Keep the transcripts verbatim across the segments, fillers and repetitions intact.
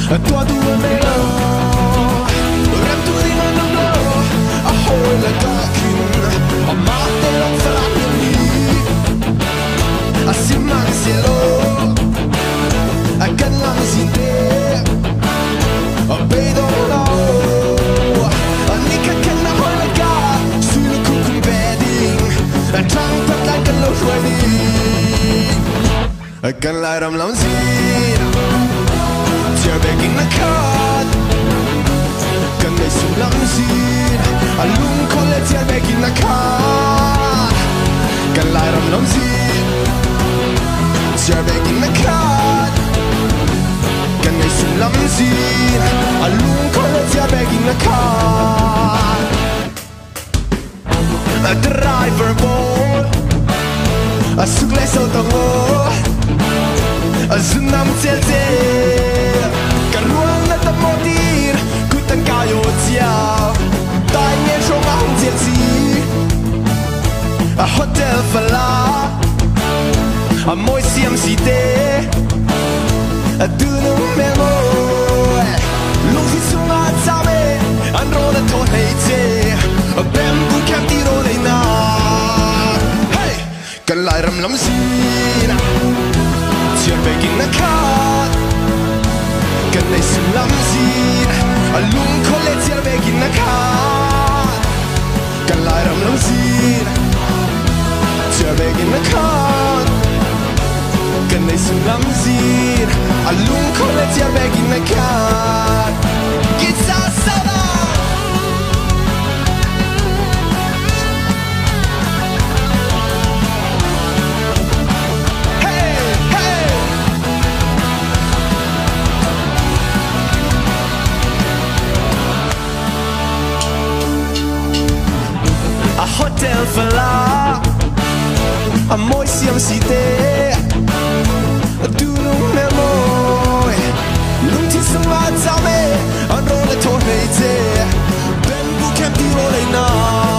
tua tua melo rem tu di non no a hoi la dakin a mate non farà ni a simman cielo a kan lang sinte a bedo no a nika kan na hoi la ga sul ku ku bedding a trang pat lang kan lo shwani a kan lai ram lam zin you're begging the card. Can they so lamzin? A loom collect you're begging the card. Can light on lamzin? You're begging the card. Can they so lamzin? A loom collect you're begging the card. A driver boy. A success out of war. A zunam tete. Ruang na ta motir ku tan kayo chiao tai nghe trong ang diệt gì a hotel fala a moi siam si te a tu no me mo lu si sung a cha me an ro na to hei che a bem bu kam ti ro le na hey kan lai ram lam si na chiar begging na khat can they sing lamzin a lung collet you're begging the car can light on lamzin you're begging the car can they sing lamzin a lung collet you're begging the car it's a sala hotel fala a moi siam si te a du no me mo lung ti sung ma cha me an ro le to hei te ben bu kem ti ro le na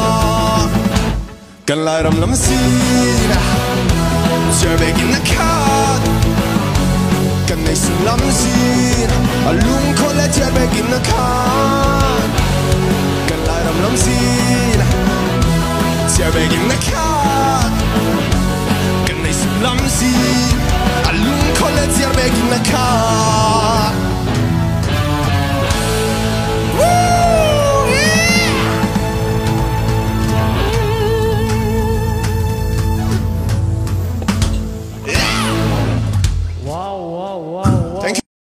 kan lai ram lam si na you're begging the card kan nei sung lam si a